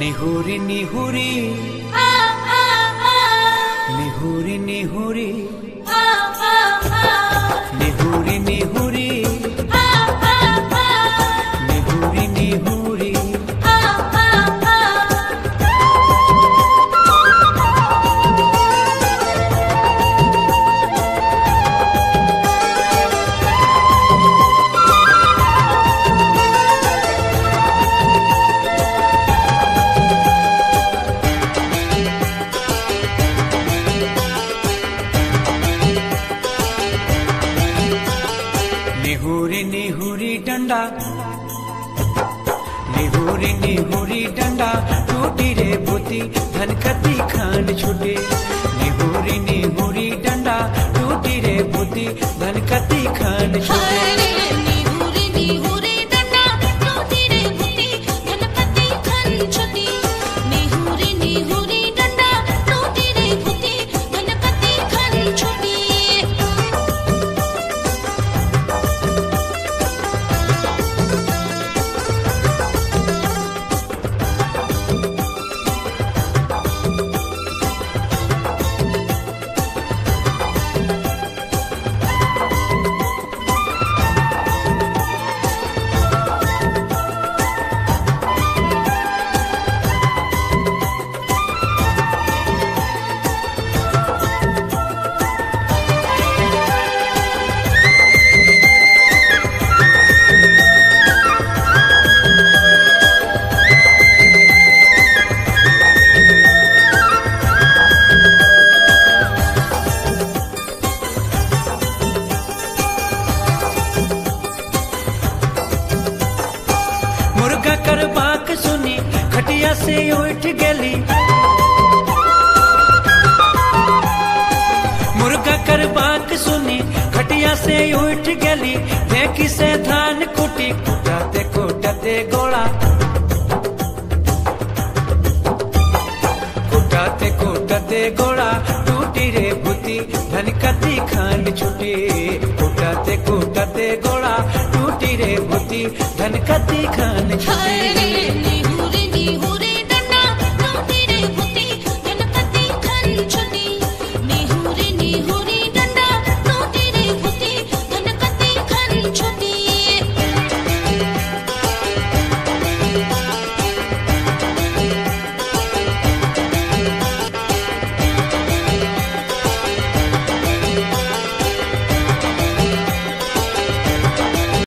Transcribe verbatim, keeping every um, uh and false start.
निहुरी निहुरी निहुरी निहुरी निहुरी निहुरी निहुरी निहुरी निहुरी निहुरी डंडा निहुरी निहुरी डंडा टूटी रे बुद्धि धनकती खान छुटे। निहुरी निहुरी डंडा टूटी रे बुद्धि धनकती खान छुटे। निहुरी निहुरी डंडा टूटी रे बुद्धि धनकती खान छुटे। निहुरी निहुरी डंडा टूटी रे बुद्धि धनकती खान छुटे। मुर्गा कर बाक सुनी खटिया से उठ गली। मुर्गा कर बाक सुनी खटिया से उठ गली। देखी से धान कुटी कुटाते कुटाते गोला कुटाते कुटाते गोला टूटी रे बुद्धि धनकती खान छुटी। कुटाते कुटाते गोला टूटी रे बुद्धि धनकती खान छुटी। निहुरी